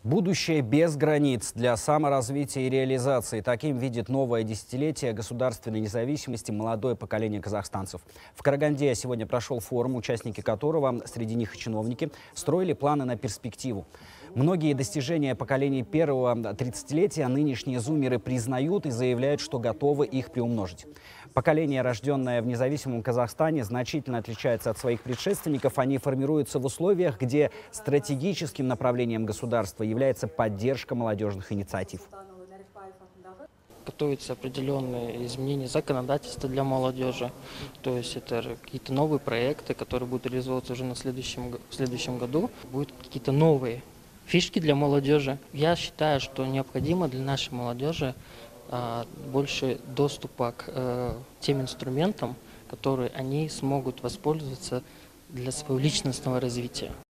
Будущее без границ для саморазвития и реализации. Таким видит новое десятилетие государственной независимости молодое поколение казахстанцев. В Караганде сегодня прошел форум, участники которого, среди них и чиновники, строили планы на перспективу. Многие достижения поколений первого 30-летия нынешние зумеры признают и заявляют, что готовы их приумножить. Поколение, рожденное в независимом Казахстане, значительно отличается от своих предшественников. Они формируются в условиях, где стратегическим направлением государства является поддержка молодежных инициатив. Готовятся определенные изменения законодательства для молодежи. То есть это какие-то новые проекты, которые будут реализовываться уже в следующем году. Будут какие-то новые фишки для молодежи. Я считаю, что необходимо для нашей молодежи больше доступа к тем инструментам, которые они смогут воспользоваться для своего личностного развития.